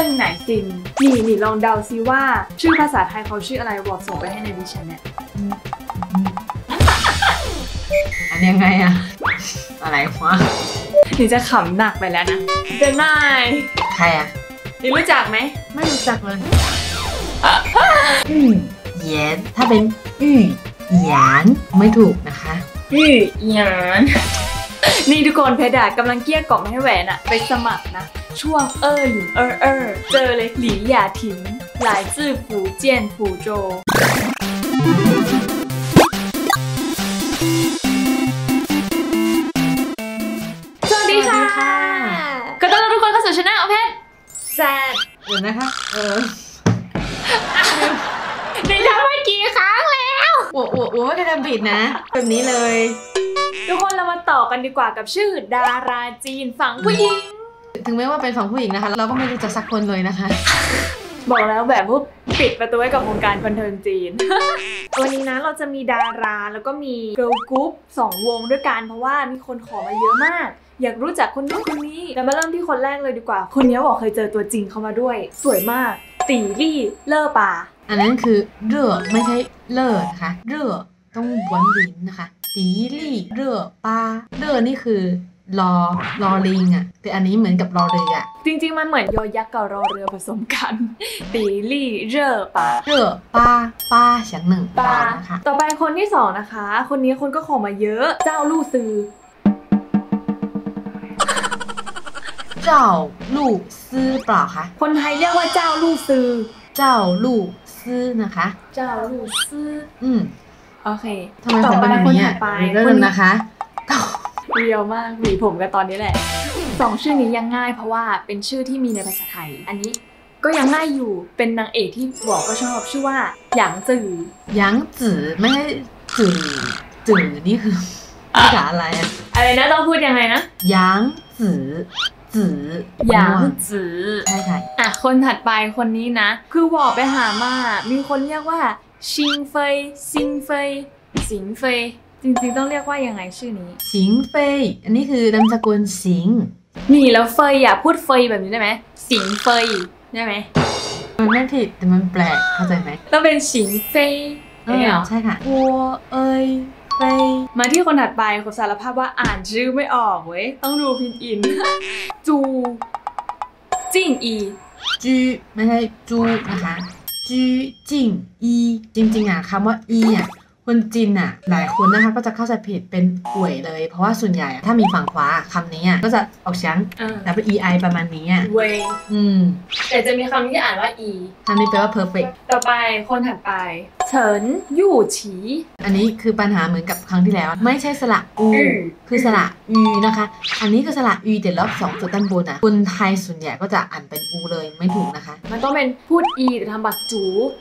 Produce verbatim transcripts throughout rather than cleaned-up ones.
รื่องไหนซินนี่นี่ลองเดาซิว่าชื่อภาษาไทยเขาชื่ออะไรบอกส่งไปให้ในดิฉันเนี่ยอันยังไงอะอะไรวะนี่จะขำหนักไปแล้วนะเดนายใครอะนี่รู้จักไหมไม่รู้จักเลยอืมเย็นถ้าเป็นอือหยานไม่ถูกนะคะอือหยานนี่ทุกคนเพดากำลังเกลี้ยกล่อมให้แหวนอะไปสมัครนะช่วงเออหลิงเออเออเจอเลยหลี่หยาถิงหลายจื่อฝูเจียนฝูโจสวัสดีค่ะก็ต้อนรับทุกคนเข้าสู่ช่องเพชรแซดเดี๋ยวนะคะเออได้ทำมากี่ครั้งแล้วโอ้โหโอ้ไม่ได้ทำผิดนะแบบนี้เลยทุกคนเรามาต่อกันดีกว่ากับชื่อดาราจีนฝั่งผู้หญิงถึงแม้ว่าเป็นฝั่งผู้หญิงนะคะเราก็ไม่รู้จักสักคนเลยนะคะบอกแล้วแบบปุ๊บปิดประตูไว้กับวงการบันเทิงจีนวันนี้นะเราจะมีดาราแล้วก็มีเกิร์ลกรุ๊ปสองวงด้วยกันเพราะว่ามีคนขอมาเยอะมากอยากรู้จักคนนู้นคนนี้แต่มาเริ่มที่คนแรกเลยดีกว่าคนนี้บอกเคยเจอตัวจริงเขามาด้วยสวยมากตีลี่เล่อป่าอันนั้นคือเร่อไม่ใช่เล่อนะคะเร่อต้องบ้วนลิ้นนะคะตีลี่เร่อป่าเร่อนี่คือรอรอลิงอ่ะแต่อันนี้เหมือนกับรอเรืออ่ะจริงๆมันเหมือนยอยักษ์กับรอเรือผสมกันตีลี่เร่อป่าเร่อป่าป่าเสียงหนึ่งป่านะคะต่อไปคนที่สองนะคะคนนี้คนก็ขอมาเยอะเจ้าลู่ซือเจ้าลู่ซื่อเปล่าคะคนไทยเรียกว่าเจ้าลู่ซือเจ้าลู่ซื่อนะคะเจ้าลู่ซื่ออืมโอเคทำไมผมเป็นแบบนี้อ่ะเริ่มนะคะเรียวมากหวีผมกันตอนนี้แหละสองชื่อนี้ยังง่ายเพราะว่าเป็นชื่อที่มีในภาษาไทยอันนี้ก็ยังง่ายอยู่เป็นนางเอกที่บอกก็ชอบชื่อว่าหยางจื่อหยางจื่อไม่ใช่จื่อจื่อนี่คือภาษาอะไรอะอะไรนะต้องพูดยังไงนะหยางจื่อจื่อหยางจื่อใช่ค่ะอ่ะคนถัดไปคนนี้นะคือบอกไปหามามีคนเรียกว่าชิงเฟยซิงเฟยสิงเฟยจริงๆต้องเรียกว่ายังไงชื่อนี้สิงเฟยอันนี้คือนามสกุลสิงนี่แล้วเฟยอย่าพูดเฟยแบบนี้ได้ไหมสิงเฟยได้ไหมมันไม่ผิดแต่มันแปลกเข้าใจไหมต้องเป็นสิงเฟยใช่ค่ะวัวเอ้ยเฟยมาที่คนถัดไปคนสารภาพว่าอ่านชื่อไม่ออกเว้ยต้องดูพินอินจูจิ้งอีจูไม่ใช่จูนะคะจูจิ้งอีจริงๆอ่ะคำว่าอีอ่ะคนจีนอ่ะหลายคนนะคะก็จะเข้าใจผิดเป็นป่วยเลยเพราะว่าส่วนใหญ่ถ้ามีฝั่งขวาคำนี้ก็จะออกเสียงแล้วเป็น อี ประมาณนี้อ่ะเวอืมแต่จะมีคำที่อ่านว่า e คำนี้แปลว่า perfect ต่อไปคนถัดไปเฉินยู่ฉีอันนี้คือปัญหาเหมือนกับครั้งที่แล้วไม่ใช่สระอูคือสระอูนะคะอันนี้คือสระอูแต่รอบสองจุดด้านบนอ่ะคนไทยส่วนใหญ่ก็จะอ่านเป็นอูเลยไม่ถูกนะคะมันต้องเป็นพูด e แต่ทำบักจู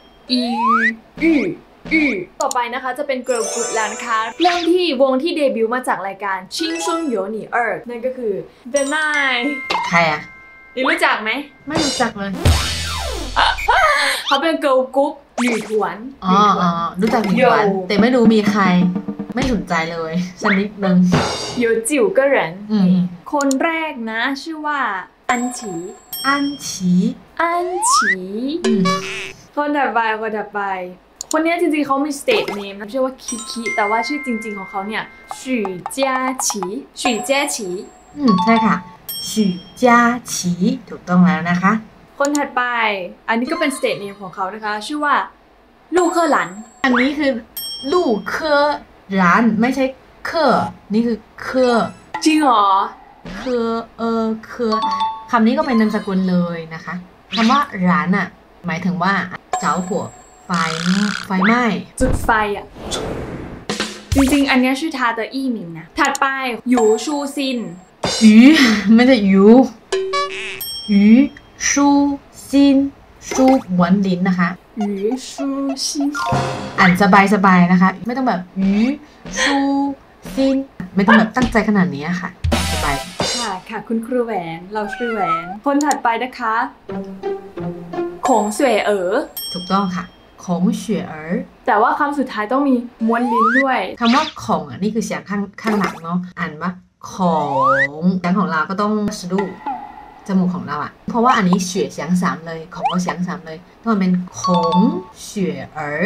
e อูอือต่อไปนะคะจะเป็นเกิร์ลกรุ๊ปแล้วนะคะเริ่มที่วงที่เดบิวต์มาจากรายการชิงซุนโยหนีเอิร์นั่นก็คือ The Nine ใครอะนี่รู้จักไหมไม่รู้จักเลยเขาเป็นเกิร์ลกรุ๊ปหลี่ถวนอ๋อรู้จักหลี่ถวนแต่ไม่รู้มีใครไม่สนใจเลยสักนิดนึง有九个人คนแรกนะชื่อว่าอันฉีอันฉีอันฉีคนถัดไปคนถัดไปคนนี้จริงๆเขามี stage name นะชื่อว่าคิคิแต่ว่าชื่อจริงๆของเขาเนี่ย许家琪许家琪อืมใช่ค่ะ许家琪ถูกต้องแล้วนะคะคนถัดไปอันนี้ก็เป็น stage name ของเขานะคะชื่อว่าลู่เคอหลันอันนี้คือลู่เคอหลันไม่ใช่เคอนี่คือเคอจริงเหรอเคอเออเคอคำนี้ก็เป็นนามสกุลเลยนะคะคำว่าหลานอ่ะหมายถึงว่าเจ้าหัวไฟไฟไหม้จุดไฟอ่ะจริงๆอันนี้ชื่อทาเตอร์อี้หมิงนะถัดไปหยูชูซินหยูไม่ใช่หยูหยูชูซินชูหวนลิ้นนะคะหยูชูซินอ่านสบายๆนะคะไม่ต้องแบบหยูชูซินไม่ต้องแบบตั้งใจขนาดนี้ค่ะสบายค่ะค่ะคุณครูแหวนเราชื่อแหวนคนถัดไปนะคะขงเสวยเอ๋อถูกต้องค่ะของเฉวยเอ๋อแต่ว่าคำสุดท้ายต้องมีม้วนลิ้นด้วยคำว่าของอ่ะนี่คือเสียงข้างข้างหลังเนาะอ่านว่าของเสียงของเราก็ต้องสะดุดจจมูกของเราอะเพราะว่าอันนี้เฉวยเสียงสามเลยของเราเสียงสามเลยต้องเป็นขงเฉวยเอ๋อ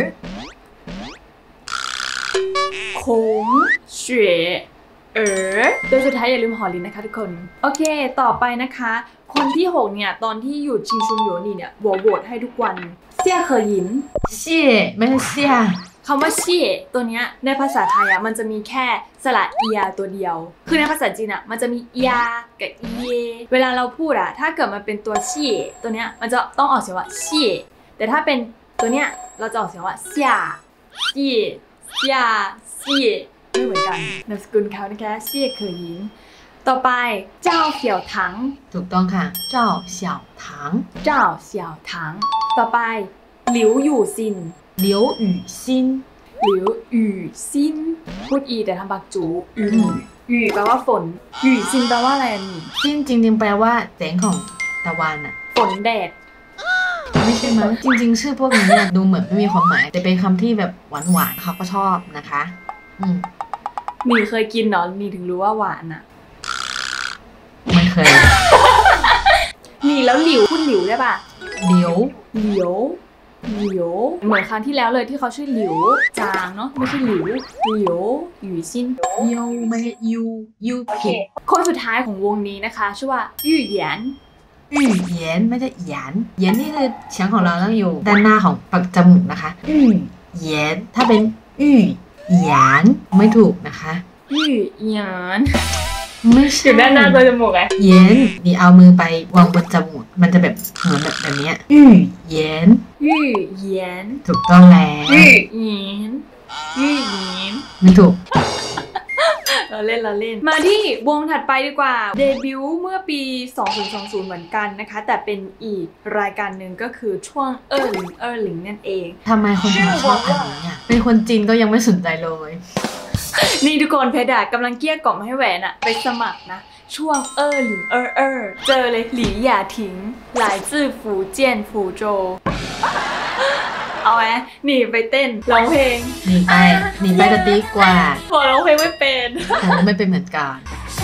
คงเฉวยเอ๋อโดยสุดท้ายอย่าลืมห่อลิ้นนะคะทุกคนโอเคต่อไปนะคะคนที่หกเนี่ยตอนที่อยู่ชิงชุนโยนี่เนี่ยโหวตโหวตให้ทุกวันเซี่ยเคยหยินเชี่ยไม่ใช่เชี่ยคำว่าเชี่ยตัวเนี้ยในภาษาไทยอ่ะมันจะมีแค่สระเอียตัวเดียวคือในภาษาจีนอ่ะมันจะมีเอียกับเอียเวลาเราพูดอ่ะถ้าเกิดมันเป็นตัวเชี่ยตัวเนี้ยมันจะต้องออกเสียงว่าเชี่ยแต่ถ้าเป็นตัวเนี้ยเราจะออกเสียงว่าเซี่ยเซี่ยเซี่ยเซี่ยไม่เหมือนกันนามสกุลเขานะคะเซี่ยเคยหยินต่อไปเจ้าเสี่ยวถังถูกต้องค่ะเจ้าเสี่ยวถังเจ้าเสี่ยวถังต่อไปหลิวอยู่ซินหลิวอยู่ซินหลิวอยู่ซินพูดอีแต่ทำปากจูอยู่อยู่แปลว่าฝนอยู่ซินแปลว่าอะไรนี่ซินจริงๆแปลว่าแสงของตะวันอะฝนแดดไม่ใช่มั้งจริงๆชื่อพวกนี้ดูเหมือนไม่มีความหมายแต่เป็นคำที่แบบหวานๆเขาก็ชอบนะคะอืมนี่เคยกินเนาะนี่ถึงรู้ว่าหวานอะไม่เคยนี่แล้วหลิวพูดหลิวได้ป่ะหลิวหลิวหลิวเหมือนครั้งที่แล้วเลยที่เขาชื่อหลิวจางเนาะไม่ใช่หลิวหลิวหยู่ซินยูไม่ใช่ยูยูผิดคนสุดท้ายของวงนี้นะคะชื่อว่ายู่เหยียนยู่เหยียนไม่ใช่หยานเหยียนนี่คือเสียงของเราต้องอยู่ด้านหน้าของปากจมูกนะคะยู่เหยียนถ้าเป็นยู่หยานไม่ถูกนะคะยู่เหยียนไม่ใช่อยู่ด้านหน้าตัวจมูกไงเย็นนี่เอามือไปวางบนจมูกมันจะแบบเหมือนแบบแบบนี้ยู่เย็นยู่เย็นถูกต้องแล้วยู่เย็นยู่เย็นไม่ถูกเราเล่นเราเล่นมาที่วงถัดไปดีกว่าเดบิวต์เมื่อปีสองพันยี่สิบเหมือนกันนะคะแต่เป็นอีกรายการหนึ่งก็คือช่วงเออร์ลิงเออร์ลิงนั่นเองทำไมคนไทยชอบอันนี้อ่ะเป็นคนจีนก็ยังไม่สนใจเลยนี่ทุกคนเพดากำลังเกลี้ยกล่อมให้แหวนอะไปสมัครนะช่วงเออหลิงเออเออเจอเลยหลี่หย่าถิงหลายจื่อฝูเจี้ยนฝูโจเอาไหมหนีไปเต้นร้องเพลงหนีไปหนีไปจะดีกว่าพอร้องเพลงไม่เป็นผมก็ไม่เป็นเหมือนกัน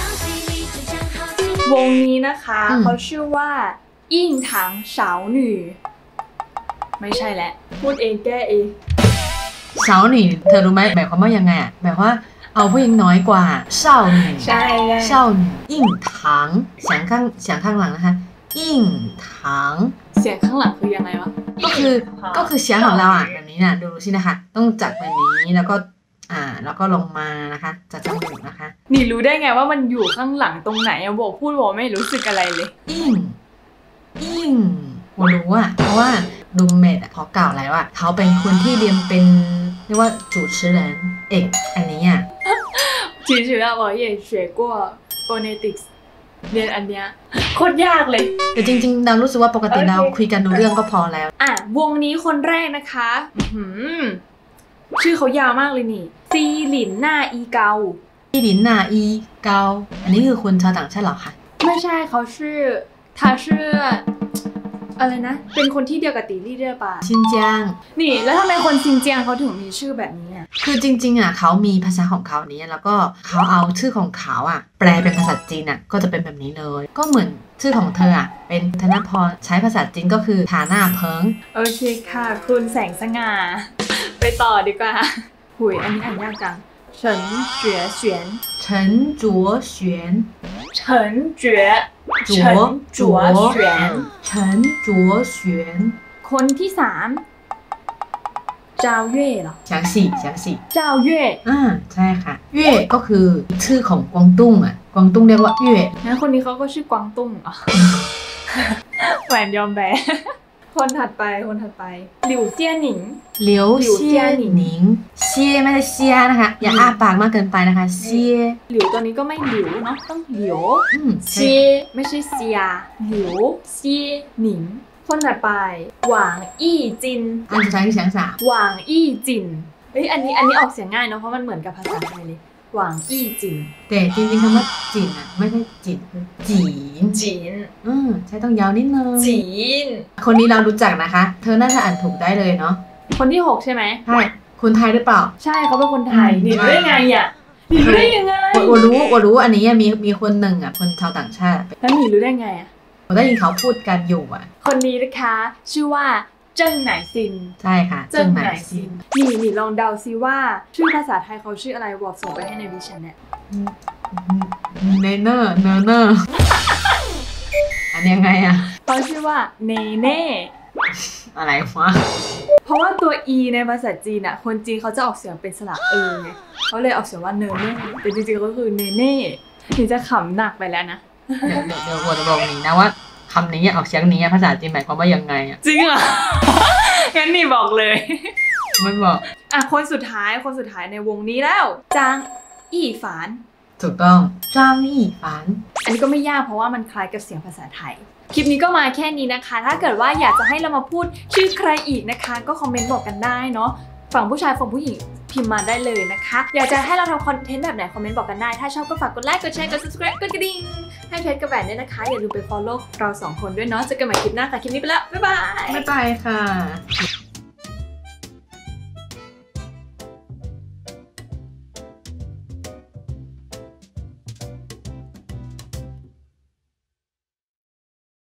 วงนี้นะคะเขาชื่อว่าอิ่งถังสาวหนุ่ยไม่ใช่แหละพูดเองแก้เองสาวหนุ่ยเธอรู้ไหมหมายความว่ายังไงอ่ะแบบว่าเอาผู้หญิงน้อยกว่าเศร้าหนุ่ยใช่เศร้าหนุ่ยอิ่งถังเสียงข้างเสียงข้างหลังนะคะอิ่งถังเสียงข้างหลังคือยังไงวะก็คือก็คือเสียงของเราอ่ะแบบนี้นะดูสินะคะต้องจัดแบบนี้แล้วก็อ่าแล้วก็ลงมานะคะจัดจมูกนะคะนี่รู้ได้ไงว่ามันอยู่ข้างหลังตรงไหนอะบอกพูดบอกไม่รู้สึกอะไรเลยอิ่งอิ่ง我รู้อ่ะเพราะว่าดูเมดเขากล่าวแล้วอ่ะเขาเป็นคนที่เรียนเป็นเรียกว่า主持人เอกอันนี้อ่ะ其实我也学过 phonetics เรียนอันเนี้ยโคตรยากเลยแต่จริงๆเรารู้สึกว่าปกติเราคุยกันรู้เรื่องก็พอแล้วอ่ะวงนี้คนแรกนะคะชื่อเขายาวมากเลยนี่ซีหลินหน้าอีเกาซีหลินหน้าอีเกาอันนี้คือคนชาวต่างชาติเหรอคะไม่ใช่เขาชื่อ他是อะไรนะเป็นคนที่เดียวกับตีลี่เดียป่ะซินเจียงนี่แล้วทำไมคนซินเจียงเขาถึงมีชื่อแบบนี้อ่ะคือจริงๆอ่ะเขามีภาษาของเขาเนี้ยแล้วก็เขาเอาชื่อของเขาอ่ะแปลเป็นภาษาจีนอ่ะก็จะเป็นแบบนี้เลยก็เหมือนชื่อของเธออ่ะเป็นธนพรใช้ภาษาจีนก็คือฐานะเพิงโอเคค่ะคุณแสงสง่าไปต่อดีกว่าหุยอันนี้อ่านยากจังเฉินเจ๋อเฉียนเฉินจัวเฉียนเฉินเจ๋อจัวจัวเฉียนเฉินจัวเฉียนคนที่สามเจ้าเย่เหรอ详细详细เจ้าเย่อ่าใช่ค่ะเย่ก็คือชื่อของกวางตุ้งอ่ะกวางตุ้งเรียกว่าเย่งั้นคนนี้เขาก็ชื่อกวางตุ้งอ่ะแหวนยอมแพ้คนถัดไปคนถัดไปหลิวเซี่ยหนิงหลิวเซี่ยหนิงเซี่ยไม่ใช่เซี่ยนะคะอย่าอ้าปากมากเกินไปนะคะเซี่ยหลิวตัวนี้ก็ไม่หลิวเนาะต้องหลิวเซี่ยไม่ใช่เซี่ยหลิวเซี่ยหนิงคนถัดไปหวางอี้จินอันสุดท้ายคือเสียงสามหวางอี้จินเฮ้ยอันนี้อันนี้ออกเสียงง่ายเนาะเพราะมันเหมือนกับภาษาไทยเลยหวางอี้จินแต่จริงๆคำว่าจินอ่ะไม่ใช่จินคือจีนจีนอืมใช่ต้องยาวนิดนึงจีนคนนี้เรารู้จักนะคะเธอน่าจะอ่านถูกได้เลยเนาะคนที่หกใช่ไหมใช่คนไทยหรือเปล่าใช่เขาเป็นคนไทยนี่รู้ได้ไงอ่ะนี่รู้ได้ยังไงวรู้วรู้อันนี้มีมีคนหนึ่งอ่ะคนชาวต่างชาติแล้วนี่รู้ได้ไงอ่ะผมได้ยินเขาพูดกันอยู่อ่ะคนนี้นะคะชื่อว่าเจิ้งไหนซินใช่ค่ะเจิ้งไหนซินนี่นี่ลองเดาซิว่าชื่อภาษาไทยเขาชื่ออะไรบอกส่งไปให้ในวิชแนลเนเนอร์เนเนอร์อันยังไงอะเขาชื่อว่าเนเน่อะไรวะเพราะว่าตัว e ในภาษาจีนอะคนจีนเขาจะออกเสียงเป็นสระเอไงเขาเลยออกเสียงว่าเนเน่แต่จริงๆก็คือเนเน่นี่จะขำหนักไปแล้วนะเดี๋ยวเดี๋ยวผมจะบอกนี้นะว่าคำนี้ออกเสียงนี้ภาษาจีนหมายความว่ายังไงอะจริงเหรองั้นนี่บอกเลยไม่บอกอ่ะคนสุดท้ายคนสุดท้ายในวงนี้แล้วจางอี้ฝานถูกต้องจางอี้ฝานอันนี้ก็ไม่ยากเพราะว่ามันคล้ายกับเสียงภาษาไทยคลิปนี้ก็มาแค่นี้นะคะถ้าเกิดว่าอยากจะให้เรามาพูดชื่อใครอีกนะคะก็คอมเมนต์บอกกันได้เนาะฝั่งผู้ชายฝั่งผู้หญิงพิมพ์มาได้เลยนะคะอยากจะให้เราทำคอนเทนต์แบบไหนคอมเมนต์บอกกันได้ถ้าชอบก็ฝากกดไลค์กดแชร์กด subscribe กดกระดิ่งให้เพจกับแหวนด้วยนะคะอย่าลืมไป follow เราสองคนด้วยเนาะเจอกันใหม่คลิปหน้าค่ะคลิปนี้ไปแล้วบ๊ายบายบ๊ายบายค่ะ